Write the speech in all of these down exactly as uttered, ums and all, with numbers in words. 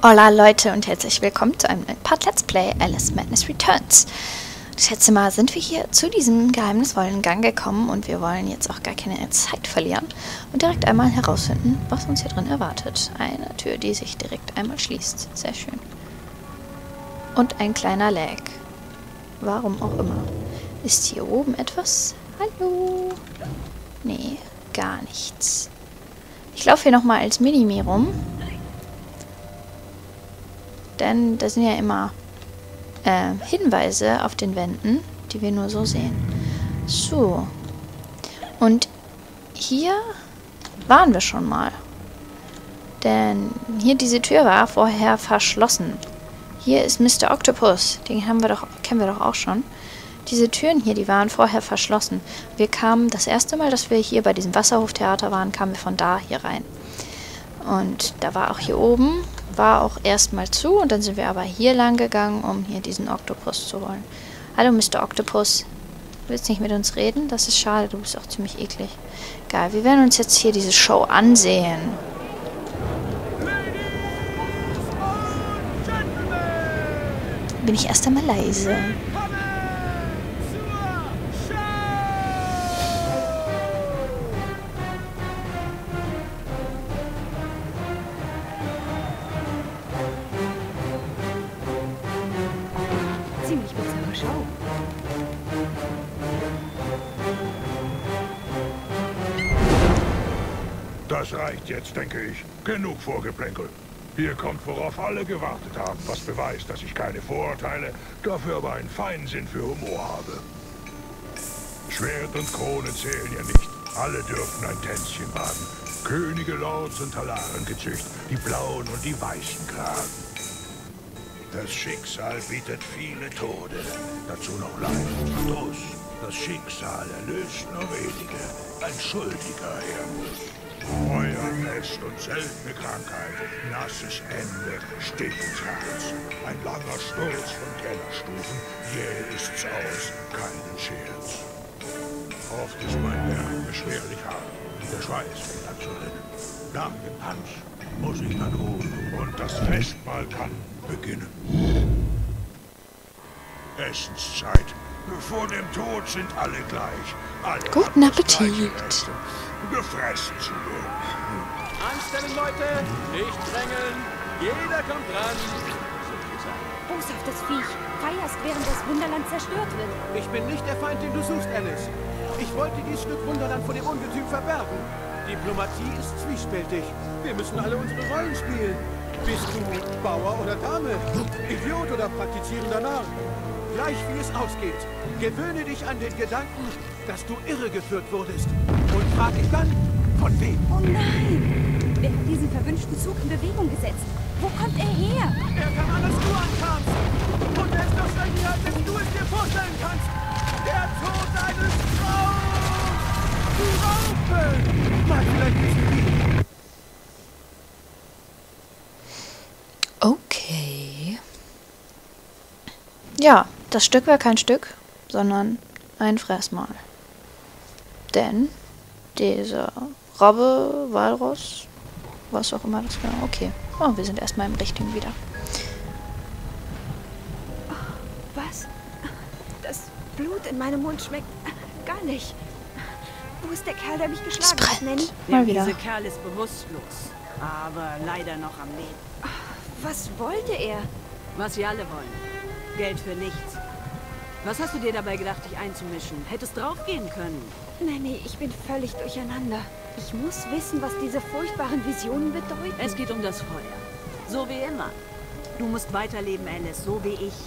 Hola Leute und herzlich willkommen zu einem neuen Part Let's Play Alice Madness Returns. Ich schätze mal, sind wir hier zu diesem geheimnisvollen Gang gekommen und wir wollen jetzt auch gar keine Zeit verlieren und direkt einmal herausfinden, was uns hier drin erwartet. Eine Tür, die sich direkt einmal schließt. Sehr schön. Und ein kleiner Lag. Warum auch immer. Ist hier oben etwas? Hallo? Nee, gar nichts. Ich laufe hier nochmal als Minimi rum. Denn da sind ja immer äh, Hinweise auf den Wänden, die wir nur so sehen. So. Und hier waren wir schon mal. Denn hier diese Tür war vorher verschlossen. Hier ist Mister Octopus. Den haben wir doch, kennen wir doch auch schon. Diese Türen hier, die waren vorher verschlossen. Wir kamen, das erste Mal, dass wir hier bei diesem Wasserhoftheater waren, kamen wir von da hier rein. Und da war auch hier oben, war auch erstmal zu und dann sind wir aber hier lang gegangen, um hier diesen Oktopus zu holen. Hallo Mister Octopus. Du willst nicht mit uns reden? Das ist schade, du bist auch ziemlich eklig. Geil, wir werden uns jetzt hier diese Show ansehen. Bin ich erst einmal leise. Ziemlich bizarre Show. Das reicht jetzt, denke ich. Genug Vorgeplänkel. Hier kommt, worauf alle gewartet haben, was beweist, dass ich keine Vorurteile, dafür aber einen feinen Sinn für Humor habe. Schwert und Krone zählen ja nicht. Alle dürfen ein Tänzchen wagen. Könige, Lords und Talaren-Gezücht, die blauen und die weißen Kragen. Das Schicksal bietet viele Tode, dazu noch Leid und Verdruss. Das Schicksal erlöst nur wenige, ein schuldiger Herr. Feuer, Pest und seltene Krankheit, nasses Ende, Stich ins Herz. Ein langer Sturz von Kellerstufen, jäh ist's aus, keinen Scherz. Oft ist mein Werk beschwerlich hart, der Schweiß fängt an zu rinnen. Nach dem Tanz muss ich dann ruhen und das Festmahl kann beginnen. Essenszeit. Vor dem Tod sind alle gleich. Alle Guten Appetit. Gefressen zu werden. Anstellen, Leute! Nicht drängeln! Jeder kommt ran! Boshaftes Viech. Feierst, während das Wunderland zerstört wird. Ich bin nicht der Feind, den du suchst, Alice. Ich wollte dieses Stück Wunderland vor dem Ungetüm verbergen. Diplomatie ist zwiespältig. Wir müssen alle unsere Rollen spielen. Bist du Bauer oder Dame? Idiot oder praktizierender Narr? Gleich wie es ausgeht, gewöhne dich an den Gedanken, dass du irregeführt wurdest. Und frag dich dann, von wem? Oh nein! Wer hat diesen verwünschten Zug in Bewegung gesetzt? Wo kommt er her? Er kam an, als du ankamst. Und er ist noch schrecklicher, als du es dir vorstellen kannst. Der Tod deines Traums! Die Raupe! Mal vielleicht wissen wie. Okay. Ja, das Stück war kein Stück, sondern ein Fressmal. Denn dieser Robbe, Walross, was auch immer das war, okay. Oh, wir sind erstmal im Richtigen wieder. Was? Das Blut in meinem Mund schmeckt gar nicht. Wo ist der Kerl, der mich Es geschlagen hat, Nanny? brennt. Mal wieder. Dieser Kerl ist bewusstlos, aber leider noch am Leben. Was wollte er? Was wir alle wollen. Geld für nichts. Was hast du dir dabei gedacht, dich einzumischen? Hättest draufgehen können. Nanny, ich bin völlig durcheinander. Ich muss wissen, was diese furchtbaren Visionen bedeuten. Es geht um das Feuer. So wie immer. Du musst weiterleben, Alice, so wie ich.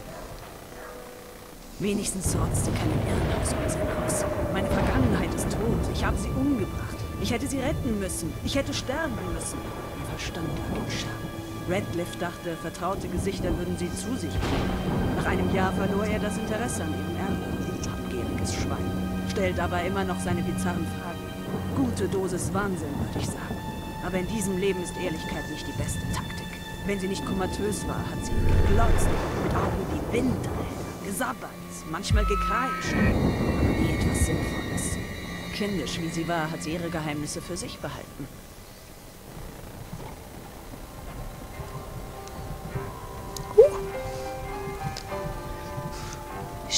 Wenigstens trotzt sie keinen Irrenhausunsinn aus. Meine Vergangenheit ist tot. Ich habe sie umgebracht. Ich hätte sie retten müssen. Ich hätte sterben müssen. Ihr Verstand lag im Schatten. Radcliffe dachte, vertraute Gesichter würden sie zu sich bringen. Nach einem Jahr verlor er das Interesse an ihrem Erbe. Habgieriges Schwein. Stellt aber immer noch seine bizarren Fragen. Gute Dosis Wahnsinn, würde ich sagen. Aber in diesem Leben ist Ehrlichkeit nicht die beste Taktik. Wenn sie nicht komatös war, hat sie geglotzt, mit Augen wie Windräder, gesabbert, manchmal gekreischt. Aber nie etwas Sinnvolles. Kindisch wie sie war, hat sie ihre Geheimnisse für sich behalten.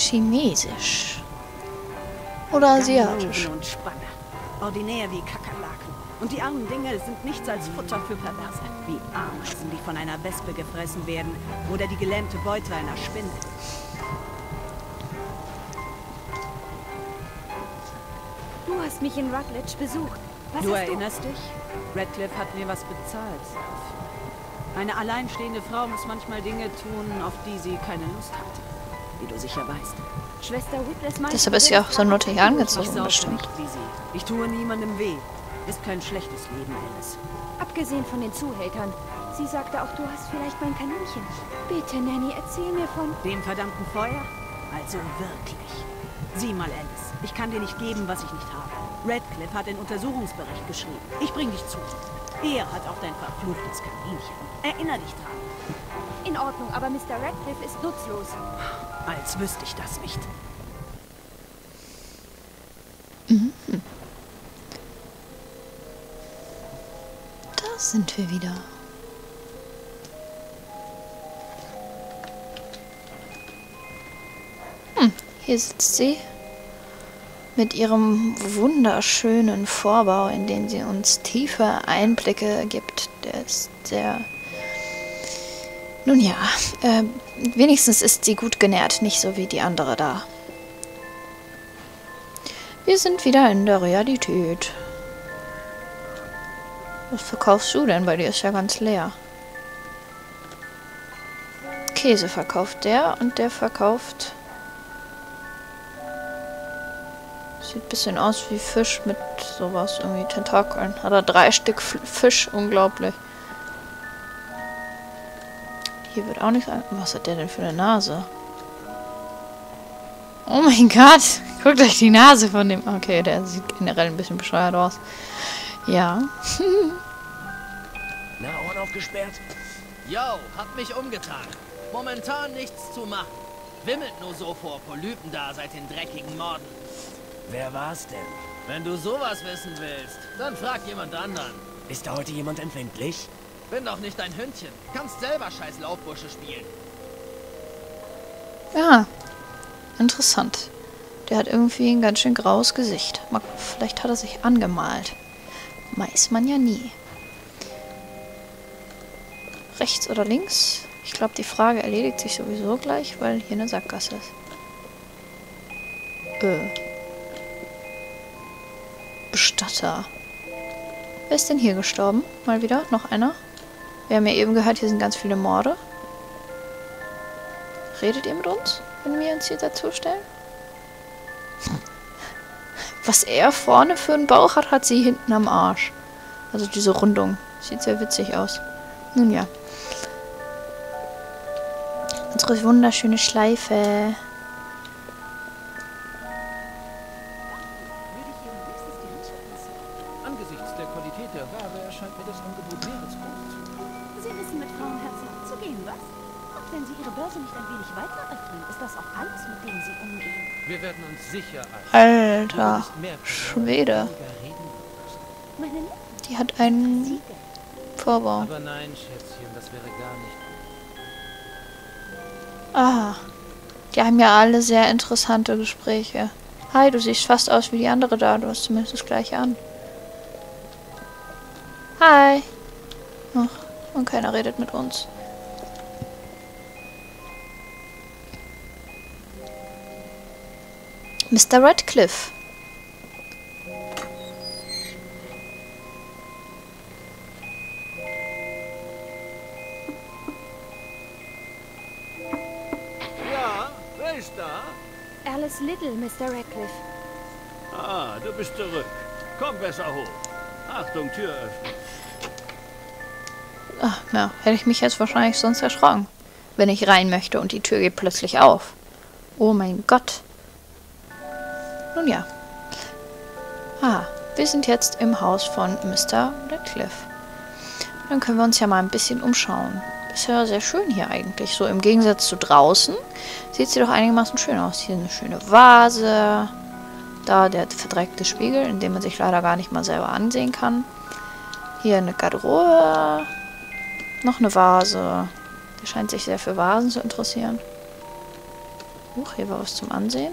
chinesisch. Oder asiatisch. Ganoven und Spanner. Ordinär wie Kakerlaken. Und die armen Dinge sind nichts als Futter für Perverse. Wie Ameisen, die von einer Wespe gefressen werden. Oder die gelähmte Beute einer Spinne. Du hast mich in Rutledge besucht. Was Du hast erinnerst dich? Radcliffe hat mir was bezahlt. Eine alleinstehende Frau muss manchmal Dinge tun, auf die sie keine Lust hat. Wie du sicher weißt. du? Schwester Whitless meinte, Deshalb ist sie auch so nuttig Ich angezogen, saufe bestimmt. nicht wie sie. Ich tue niemandem weh. Ist kein schlechtes Leben, Alice. abgesehen von den Zuhältern. Sie sagte auch, du hast vielleicht mein Kaninchen. Bitte, Nanny, erzähl mir von... Dem verdammten Feuer? Also wirklich. Sieh mal, Alice. Ich kann dir nicht geben, was ich nicht habe. Radcliffe hat den Untersuchungsbericht geschrieben. Ich bring dich zu. Er hat auch dein verfluchtes Kaninchen. Erinner dich dran. In Ordnung, aber Mister Radcliffe ist nutzlos. Als wüsste ich das nicht. Mhm. Da sind wir wieder. Hm, hier sitzt sie. Mit ihrem wunderschönen Vorbau, in den sie uns tiefe Einblicke gibt. Der ist sehr... Nun ja, äh, wenigstens ist sie gut genährt, nicht so wie die andere da. Wir sind wieder in der Realität. Was verkaufst du denn? Bei dir ist ja ganz leer. Käse verkauft der und der verkauft... Sieht ein bisschen aus wie Fisch mit sowas, irgendwie Tentakeln. Hat er drei Stück Fisch, unglaublich. Hier wird auch nichts an. Was hat der denn für eine Nase? Oh mein Gott! Guckt euch die Nase von dem... Okay, der sieht generell ein bisschen bescheuert aus. Ja. Na, Ohren aufgesperrt? Yo, hab mich umgetan. Momentan nichts zu machen. Wimmelt nur so vor Polypen da seit den dreckigen Morden. Wer war's denn? Wenn du sowas wissen willst, dann frag jemand anderen. Ist da heute jemand empfindlich? Bin doch nicht dein Hündchen. Kannst selber scheiß Laubbursche spielen. Ja. Interessant. Der hat irgendwie ein ganz schön graues Gesicht. Mal, vielleicht hat er sich angemalt. Weiß man ja nie. Rechts oder links? Ich glaube, die Frage erledigt sich sowieso gleich, weil hier eine Sackgasse ist. Äh. Bestatter. Wer ist denn hier gestorben? Mal wieder? Noch einer? Wir haben ja eben gehört, hier sind ganz viele Morde. Redet ihr mit uns, wenn wir uns hier dazustellen? Was er vorne für einen Bauch hat, hat sie hinten am Arsch. Also diese Rundung. Sieht sehr witzig aus. Nun ja. Unsere wunderschöne Schleife. Angesichts der Qualität der Ware erscheint mir das Angebot mehr als groß. Sie wissen mit Frauenherzen umzugehen, was? Und wenn Sie Ihre Börse nicht ein wenig weiter öffnen, ist das auch alles, mit dem Sie umgehen. Wir werden uns sicher ein. Alter Schwede. Meine Liebe, Die hat einen Vorbau. Aber nein, Schätzchen, das wäre gar nicht. Ah. Die haben ja alle sehr interessante Gespräche. Hi, du siehst fast aus wie die andere da. Du hast zumindest das gleiche an. Hi. Ach, und keiner redet mit uns. Mister Radcliffe. Ja, wer ist da? Alice Little, Mister Radcliffe. Ah, du bist zurück. Komm besser hoch. Achtung, Tür öffnen. Ach, ja, hätte ich mich jetzt wahrscheinlich sonst erschrocken, wenn ich rein möchte und die Tür geht plötzlich auf. Oh mein Gott. Nun ja. Ah, wir sind jetzt im Haus von Mister Radcliffe. Dann können wir uns ja mal ein bisschen umschauen. Ist ja sehr schön hier eigentlich. So im Gegensatz zu draußen sieht sie doch einigermaßen schön aus. Hier eine schöne Vase. Da der verdreckte Spiegel, in dem man sich leider gar nicht mal selber ansehen kann. Hier eine Garderobe. Noch eine Vase. Der scheint sich sehr für Vasen zu interessieren. Huch, hier war was zum Ansehen.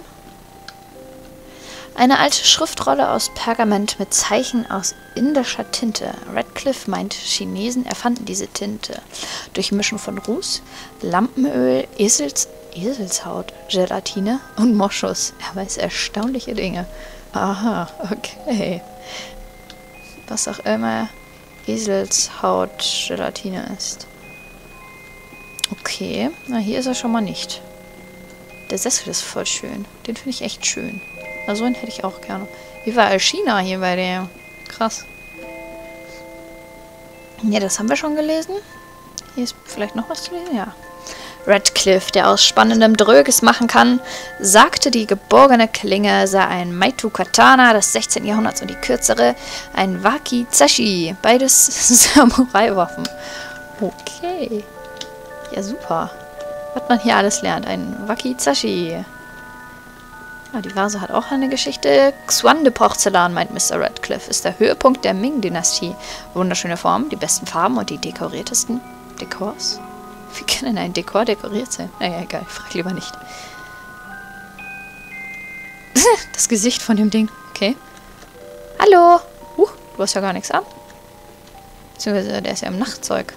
Eine alte Schriftrolle aus Pergament mit Zeichen aus indischer Tinte. Radcliffe meint, Chinesen erfanden diese Tinte. Durch Mischen von Ruß, Lampenöl, Esels, Eselshaut, Gelatine und Moschus. Er weiß erstaunliche Dinge. Aha, okay. Was auch immer Eselshaut, Gelatine ist. Okay, na hier ist er schon mal nicht. Der Sessel ist voll schön. Den finde ich echt schön. Na, so einen hätte ich auch gerne. Wie war China hier bei dem? Krass. Ne, das haben wir schon gelesen. Hier ist vielleicht noch was zu lesen? Ja. Radcliffe, der aus spannendem Dröges machen kann, sagte, die geborgene Klinge sei ein Maitu-Katana des sechzehnten Jahrhunderts und die kürzere ein Wakizashi. Beides Samurai-Waffen. Okay. Ja, super. Was man hier alles lernt. Ein Wakizashi. Ah, die Vase hat auch eine Geschichte. Xuande-Porzellan, meint Mister Radcliffe, ist der Höhepunkt der Ming-Dynastie. Wunderschöne Formen, die besten Farben und die dekoriertesten Dekors. Wie kann denn ein Dekor dekoriert sein? Naja, egal, ich frage lieber nicht. Das Gesicht von dem Ding. Okay. Hallo. Uh, du hast ja gar nichts an. Beziehungsweise, der ist ja im Nachtzeug.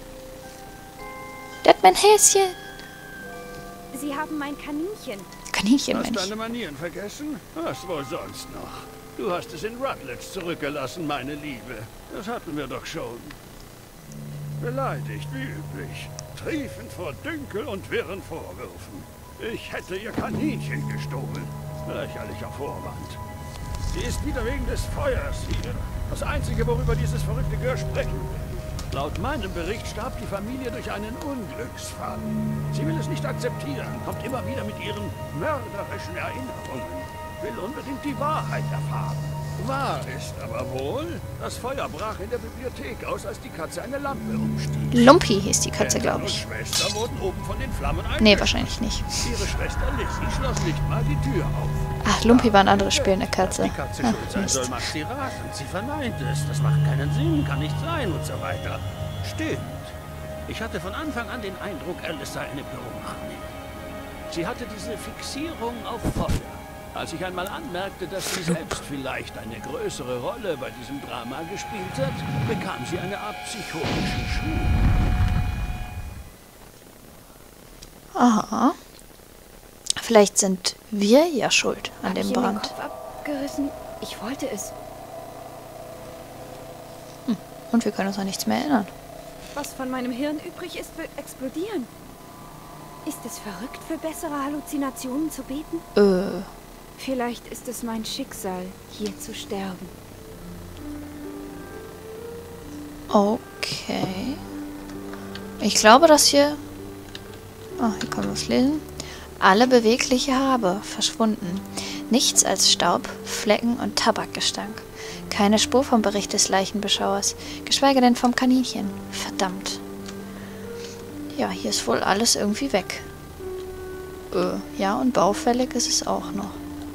Der hat mein Häschen. Sie haben mein Kaninchen. Kaninchen, Hast meine ich. deine Manieren vergessen? Was wohl sonst noch? Du hast es in Rutledge zurückgelassen, meine Liebe. Das hatten wir doch schon. Beleidigt, wie üblich. Triefend vor Dünkel und wirren Vorwürfen. Ich hätte ihr Kaninchen gestohlen. Lächerlicher Vorwand. Sie ist wieder wegen des Feuers hier. Das Einzige, worüber dieses verrückte Gör sprechen will. Laut meinem Bericht starb die Familie durch einen Unglücksfall. Sie will es nicht akzeptieren, kommt immer wieder mit ihren mörderischen Erinnerungen. Will unbedingt die Wahrheit erfahren. Wahr ist aber wohl, das Feuer brach in der Bibliothek aus, als die Katze eine Lampe umstieg. Lumpy hieß die Katze, glaube ich. Ihre Schwester wurden oben von den Flammen eingeschlossen. Nee, wahrscheinlich nicht. Ihre Schwester Lizzie schloss nicht mal die Tür auf. Ach, Lumpy war ein anderes Spiel, eine Katze. Die Katze Ach, schuld sein Mist. soll, macht sie rasend. Sie verneint es. Das macht keinen Sinn, kann nicht sein und so weiter. Stimmt. Ich hatte von Anfang an den Eindruck, Alice sei eine Pyromanin. Sie hatte diese Fixierung auf Feuer. Als ich einmal anmerkte, dass sie selbst vielleicht eine größere Rolle bei diesem Drama gespielt hat, bekam sie eine Art psychotischen Schub. Aha. Vielleicht sind wir ja schuld an Hab dem ich ihr den Brand. Kopf abgerissen? Ich wollte es. Und wir können uns an nichts mehr erinnern. Was von meinem Hirn übrig ist, wird explodieren. Ist es verrückt, für bessere Halluzinationen zu beten? Äh, Vielleicht ist es mein Schicksal, hier zu sterben. okay. Ich glaube, dass hier... Ah, hier können wir es lesen. Alle bewegliche Habe verschwunden. Nichts als Staub, Flecken und Tabakgestank. Keine Spur vom Bericht des Leichenbeschauers, geschweige denn vom Kaninchen. Verdammt. Ja, hier ist wohl alles irgendwie weg. Äh, ja, und baufällig ist es auch noch.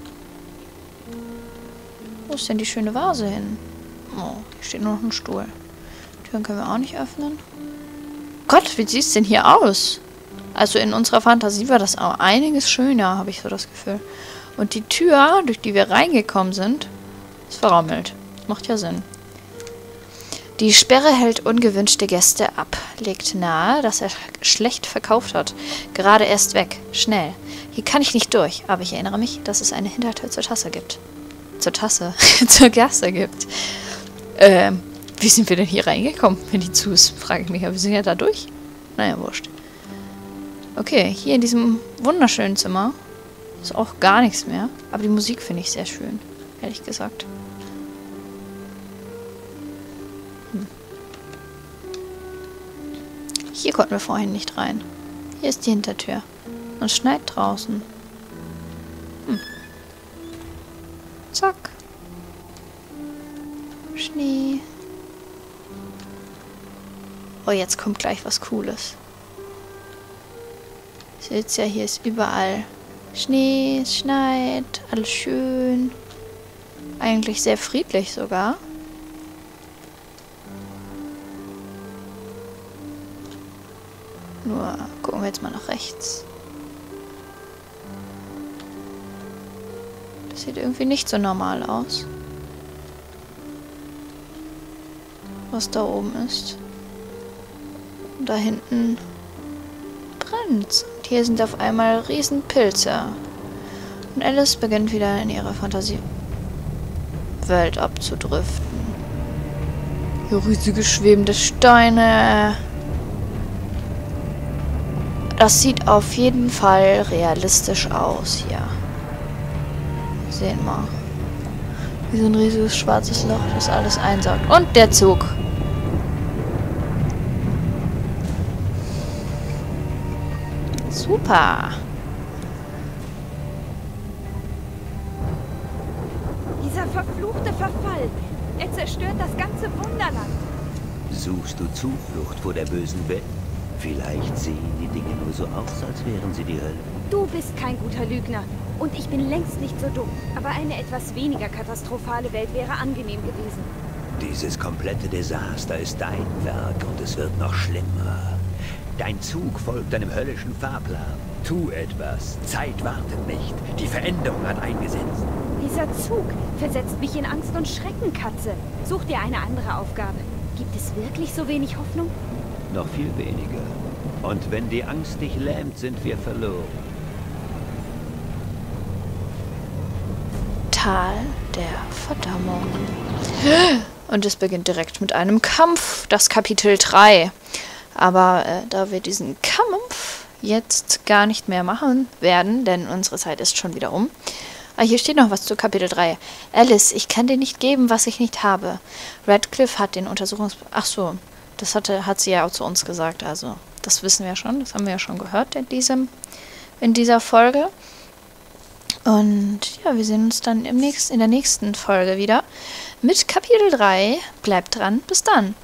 Wo ist denn die schöne Vase hin? Oh, hier steht nur noch ein Stuhl. Türen können wir auch nicht öffnen. Gott, wie sieht es denn hier aus? Also in unserer Fantasie war das auch einiges schöner, habe ich so das Gefühl. Und die Tür, durch die wir reingekommen sind, ist verrammelt. Macht ja Sinn. Die Sperre hält ungewünschte Gäste ab. Legt nahe, dass er schlecht verkauft hat. Gerade erst weg. Schnell. Hier kann ich nicht durch, aber ich erinnere mich, dass es eine Hintertür zur Tasse gibt. Zur Tasse? zur Gasse gibt. Ähm, wie sind wir denn hier reingekommen, wenn die zu ist? Frage ich mich. Aber wir sind ja da durch. Naja, wurscht. Okay, hier in diesem wunderschönen Zimmer ist auch gar nichts mehr. Aber die Musik finde ich sehr schön, ehrlich gesagt. Hm. Hier konnten wir vorhin nicht rein. Hier ist die Hintertür. Und es schneit draußen. Hm. Zack. Schnee. Oh, jetzt kommt gleich was Cooles. Seht ja, hier ist überall Schnee, es schneit, alles schön. Eigentlich sehr friedlich sogar. Nur gucken wir jetzt mal nach rechts. Sieht irgendwie nicht so normal aus. Was da oben ist. Und da hinten brennt's. Und hier sind auf einmal Riesenpilze. Und Alice beginnt wieder in ihrer Fantasiewelt abzudriften. Hier riesige schwebende Steine. Das sieht auf jeden Fall realistisch aus hier. Sehen wir. Wie so ein riesiges schwarzes Loch, das alles einsaugt. Und der Zug. Super. Dieser verfluchte Verfall. Er zerstört das ganze Wunderland. Suchst du Zuflucht vor der bösen Welt? Vielleicht sehen die Dinge nur so aus, als wären sie die Hölle. Du bist kein guter Lügner. Und ich bin längst nicht so dumm. Aber eine etwas weniger katastrophale Welt wäre angenehm gewesen. Dieses komplette Desaster ist dein Werk und es wird noch schlimmer. Dein Zug folgt einem höllischen Fahrplan. Tu etwas. Zeit wartet nicht. Die Veränderung hat eingesetzt. Dieser Zug versetzt mich in Angst und Schrecken, Katze. Such dir eine andere Aufgabe. Gibt es wirklich so wenig Hoffnung? Noch viel weniger. Und wenn die Angst dich lähmt, sind wir verloren. Tal der Verdammung. Und es beginnt direkt mit einem Kampf. Das Kapitel drei. Aber äh, da wir diesen Kampf jetzt gar nicht mehr machen werden, denn unsere Zeit ist schon wieder um. Ah, hier steht noch was zu Kapitel drei. Alice, ich kann dir nicht geben, was ich nicht habe. Radcliffe hat den Untersuchungs... Ach so, das hatte, hat sie ja auch zu uns gesagt. Also, das wissen wir schon. Das haben wir ja schon gehört in, diesem, in dieser Folge. Und ja, wir sehen uns dann im nächsten, in der nächsten Folge wieder mit Kapitel drei. Bleibt dran. Bis dann.